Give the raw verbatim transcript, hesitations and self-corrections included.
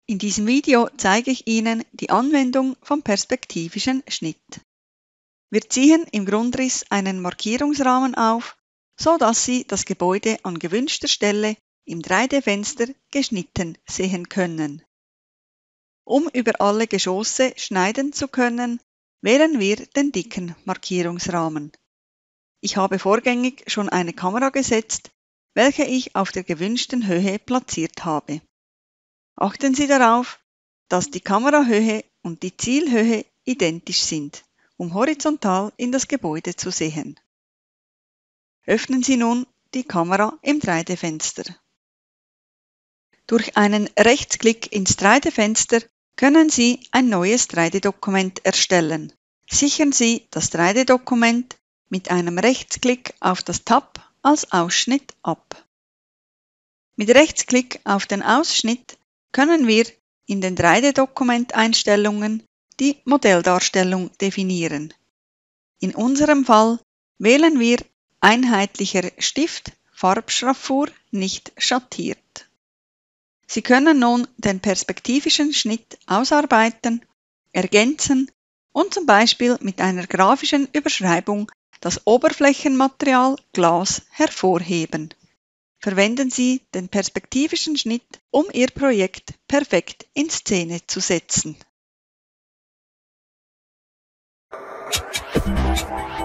In diesem Video zeige ich Ihnen die Anwendung vom perspektivischen Schnitt. Wir ziehen im Grundriss einen Markierungsrahmen auf, so dass Sie das Gebäude an gewünschter Stelle im drei D Fenster geschnitten sehen können. Um über alle Geschosse schneiden zu können, wählen wir den dicken Markierungsrahmen. Ich habe vorgängig schon eine Kamera gesetzt, welche ich auf der gewünschten Höhe platziert habe. Achten Sie darauf, dass die Kamerahöhe und die Zielhöhe identisch sind, um horizontal in das Gebäude zu sehen. Öffnen Sie nun die Kamera im drei D Fenster. Durch einen Rechtsklick ins drei D Fenster können Sie ein neues drei D Dokument erstellen. Sichern Sie das drei D Dokument mit einem Rechtsklick auf das Tab als Ausschnitt ab. Mit Rechtsklick auf den Ausschnitt können wir in den drei D Dokumenteinstellungen die Modelldarstellung definieren. In unserem Fall wählen wir einheitlicher Stift, Farbschraffur nicht schattiert. Sie können nun den perspektivischen Schnitt ausarbeiten, ergänzen und zum Beispiel mit einer grafischen Überschreibung das Oberflächenmaterial Glas hervorheben. Verwenden Sie den perspektivischen Schnitt, um Ihr Projekt perfekt in Szene zu setzen.